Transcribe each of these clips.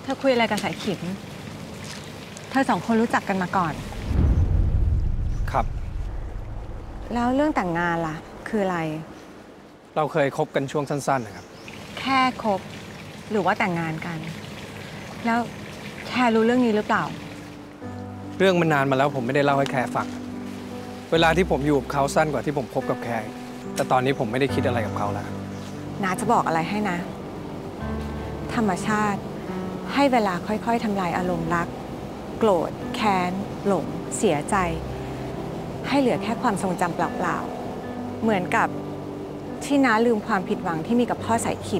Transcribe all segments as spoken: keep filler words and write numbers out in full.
ธอคุยอะไรกับสายขิมเธอสองคนรู้จักกันมาก่อนครับแล้วเรื่องแต่งงานล่ะคืออะไรเราเคยคบกันช่วงสั้นๆนะครับแค่คบหรือว่าแต่งงานกันแล้วแค่รู้เรื่องนี้หรือเปล่าเรื่องมันนานมาแล้วผมไม่ได้เล่าให้แคร์ฟังเวลาที่ผมอยู่กับเขาสั้นกว่าที่ผมคบกับแคร์แต่ตอนนี้ผมไม่ได้คิดอะไรกับเขาแล้วน้าจะบอกอะไรให้นะธรรมชาติให้เวลาค่อยๆทำลายอารมณ์รักโกรธแค้นหลงเสียใจให้เหลือแค่ความทรงจำเปล่าๆเหมือนกับที่น้าลืมความผิดหวังที่มีกับพ่อสายขิม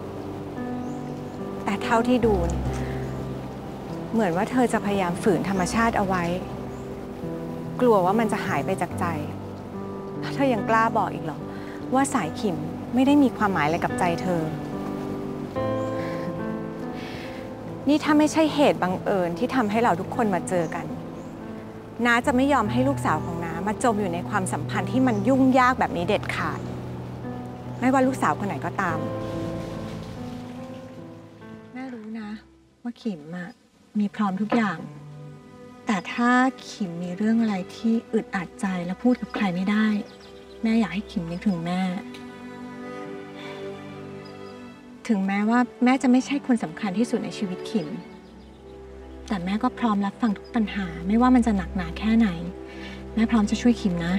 แต่เท่าที่ดูเหมือนว่าเธอจะพยายามฝืนธรรมชาติเอาไว้กลัวว่ามันจะหายไปจากใจเธอยังกล้าบอกอีกเหรอว่าสายขิมไม่ได้มีความหมายอะไรกับใจเธอนี่ถ้าไม่ใช่เหตุบังเอิญที่ทำให้เราทุกคนมาเจอกันน้าจะไม่ยอมให้ลูกสาวของน้ามาจมอยู่ในความสัมพันธ์ที่มันยุ่งยากแบบนี้เด็ดขาดไม่ว่าลูกสาวคนไหนก็ตามแม่รู้นะว่าขิมอะมีพร้อมทุกอย่างแต่ถ้าขิมมีเรื่องอะไรที่อึดอัดใจและพูดกับใครไม่ได้แม่อยากให้ขิมนึกถึงแม่ถึงแม้ว่าแม่จะไม่ใช่คนสำคัญที่สุดในชีวิตขิมแต่แม่ก็พร้อมรับฟังทุกปัญหาไม่ว่ามันจะหนักหนาแค่ไหนแม่พร้อมจะช่วยขิมนะ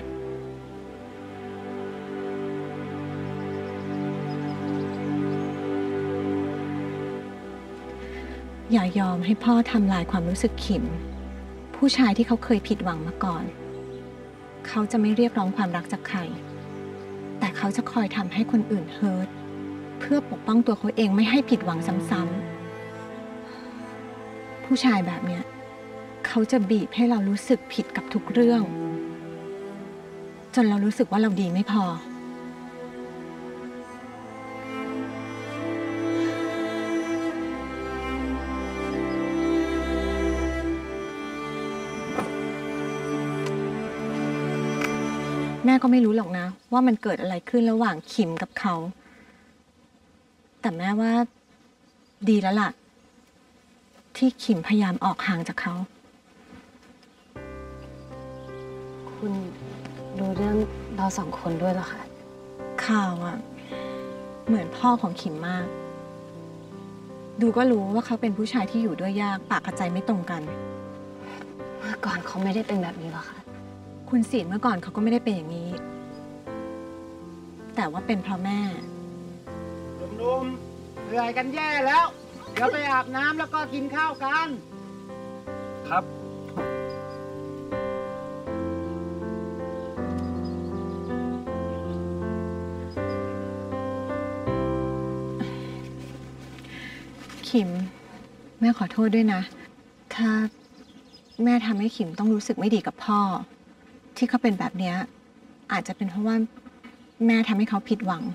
อย่ายอมให้พ่อทำลายความรู้สึกขิมผู้ชายที่เขาเคยผิดหวังมาก่อนเขาจะไม่เรียกร้องความรักจากใครแต่เขาจะคอยทำให้คนอื่นเฮิร์ตเพื่อปกป้องตัวเขาเองไม่ให้ผิดหวังซ้ำๆผู้ชายแบบเนี้ยเขาจะบีบให้เรารู้สึกผิดกับทุกเรื่องจนเรารู้สึกว่าเราดีไม่พอแม่ก็ไม่รู้หรอกนะว่ามันเกิดอะไรขึ้นระหว่างขิมกับเขาแต่แม่ว่าดีแล้วล่ะที่ขิมพยายามออกห่างจากเขาคุณรู้เรื่องเราสองคนด้วยเหรอคะข่าวอ่ะเหมือนพ่อของขิมมากดูก็รู้ว่าเขาเป็นผู้ชายที่อยู่ด้วยยากปากกับใจไม่ตรงกันเมื่อก่อนเขาไม่ได้เป็นแบบนี้หรอคะคุณศีลเมื่อก่อนเขาก็ไม่ได้เป็นอย่างนี้แต่ว่าเป็นเพราะแม่หนุ่มๆเหนื่อยกันแย่แล้วเดี๋ยวไปอาบน้ำแล้วก็กินข้าวกันครับขิมแม่ขอโทษด้วยนะถ้าแม่ทำให้ขิมต้องรู้สึกไม่ดีกับพ่อที่เขาเป็นแบบนี้อาจจะเป็นเพราะว่าแม่ทำให้เขาผิดหวัง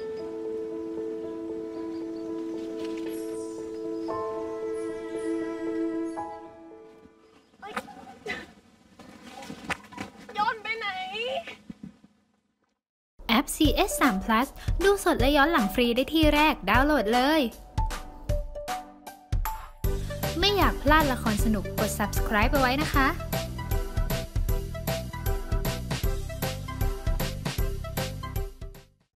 โยนไปไหนแอป ซี เอส สาม พลัส ดูสดและย้อนหลังฟรีได้ที่แรกดาวน์โหลดเลยไม่อยากพลาดละครสนุกกด ซับสไครบ์ ไปไว้นะคะ